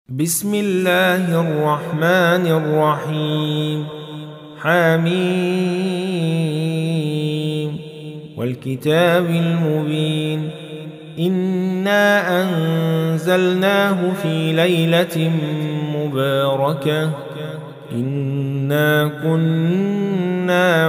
بسم الله الرحمن الرحيم. حميم والكتاب المبين. إنا أنزلناه في ليلة مباركة إنا كنا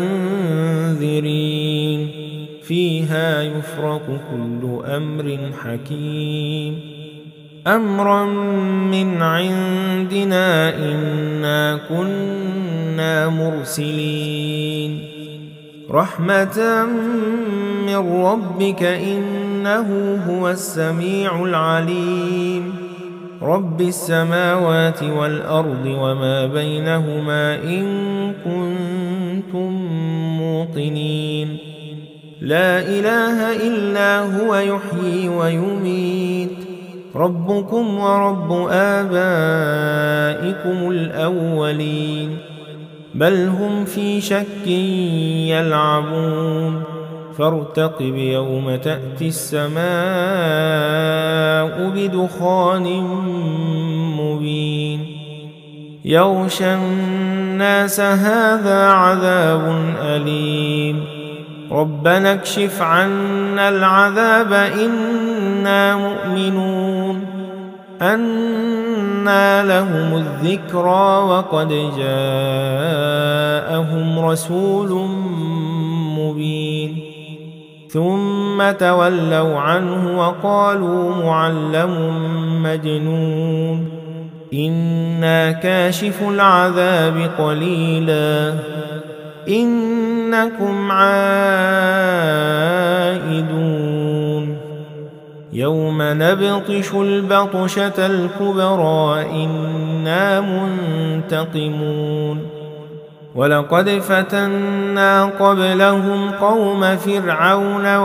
منذرين فيها يفرق كل أمر حكيم أمرا من عندنا إنا كنا مرسلين رحمة من ربك إنه هو السميع العليم رب السماوات والأرض وما بينهما إن كنتم موقنين لا إله إلا هو يحيي ويميت ربكم ورب آبائكم الأولين بل هم في شك يلعبون فارتقب يوم تأتي السماء بدخان مبين يغشى الناس هذا عذاب أليم ربنا اكشف عنا العذاب إنا مؤمنون أنى لهم الذكرى وقد جاءهم رسول مبين ثم تولوا عنه وقالوا معلم مجنون إنا كاشف العذاب قليلا إنكم عائدون يوم نبطش البطشة الكبرى إنا منتقمون ولقد فتنا قبلهم قوم فرعون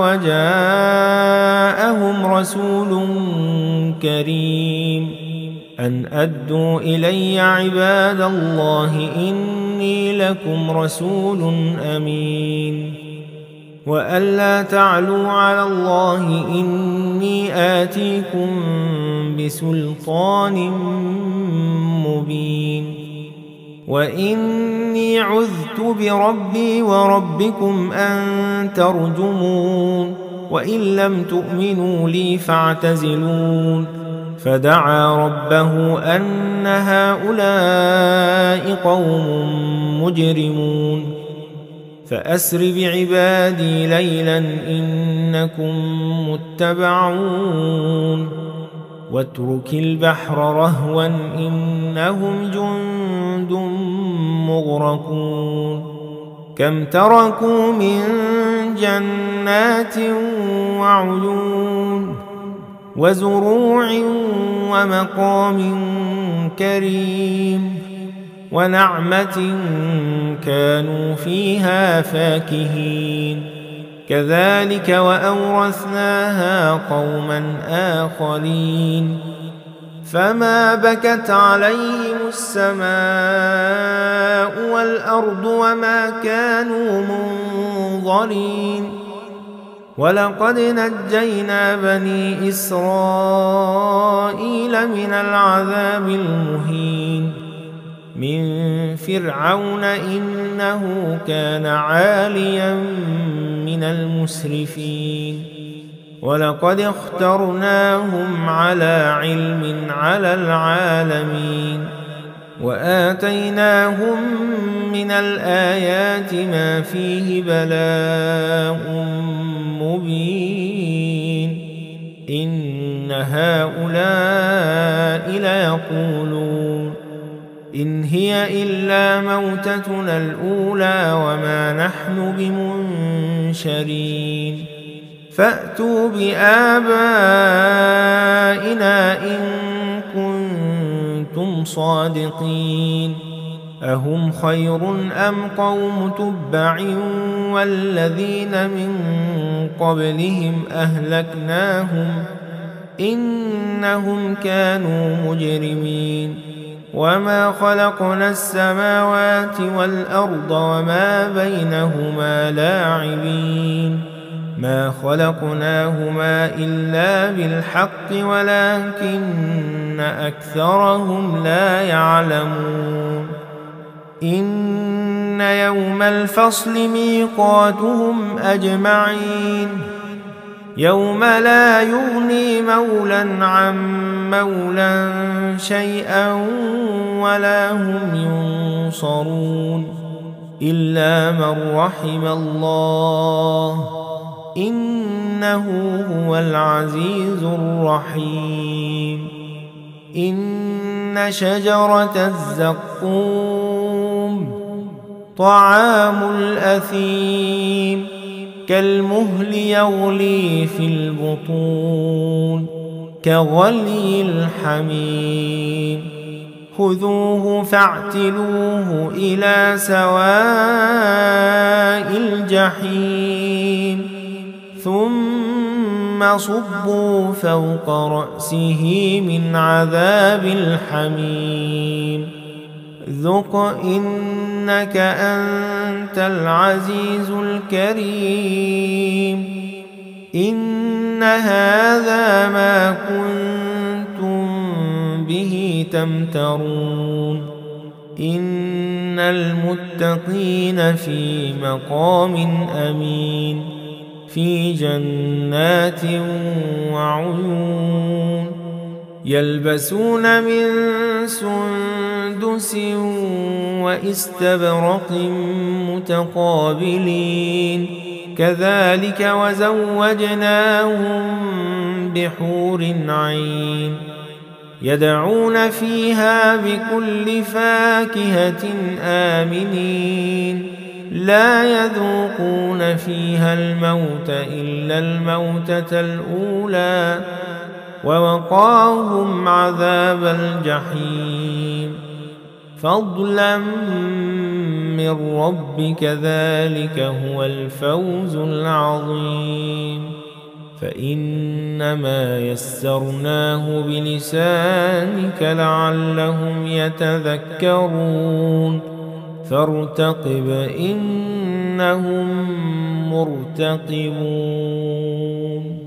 وجاءهم رسول كريم أن أدوا إلي عباد الله إني لكم رسول أمين وألا تعلوا على الله إني آتيكم بسلطان مبين وإني عذت بربي وربكم أن ترجمون وإن لم تؤمنوا لي فاعتزلون فدعا ربه أن هؤلاء قوم مجرمون فأسر بعبادي ليلا إنكم متبعون واترك البحر رهوا إنهم جند مغرقون كم تركوا من جنات وعيون وزروع ومقام كريم ونعمة كانوا فيها فاكهين كذلك وأورثناها قوما آخرين فما بكت عليهم السماء والأرض وما كانوا منظرين ولقد نجينا بني إسرائيل من العذاب المهين من فرعون إنه كان عاليا من المسرفين ولقد اخترناهم على علم على العالمين وآتيناهم من الآيات ما فيه بلاء مبين إن هؤلاء ليقولون إن هي إلا موتتنا الأولى وما نحن بمنشرين فأتوا بآبائنا إن كنتم صادقين أهم خير أم قوم تبع والذين من قبلهم أهلكناهم إنهم كانوا مجرمين وما خلقنا السماوات والأرض وما بينهما لاعبين ما خلقناهما إلا بالحق ولكن أكثرهم لا يعلمون إن يوم الفصل ميقاتهم أجمعين يوم لا يغني مولى عن مولى شيئا ولا هم ينصرون إلا من رحم الله إنه هو العزيز الرحيم إن شجرة الزقوم طعام الأثيم كالمهل يغلي في البطون كغلي الحميم خذوه فاعتلوه إلى سواء الجحيم ثم صبوا فوق رأسه من عذاب الحميم ذق إنك أنت العزيز الكريم إن هذا ما كنتم به تمترون إن المتقين في مقام أمين في جنات وعيون يلبسون من سندس واستبرق متقابلين كذلك وزوجناهم بحور عين يدعون فيها بكل فاكهة آمنين لا يذوقون فيها الموت إلا الموتة الأولى ووقاهم عذاب الجحيم فضلا من ربك ذلك هو الفوز العظيم فإنما يسرناه بلسانك لعلهم يتذكرون فارتقب إنهم مرتقبون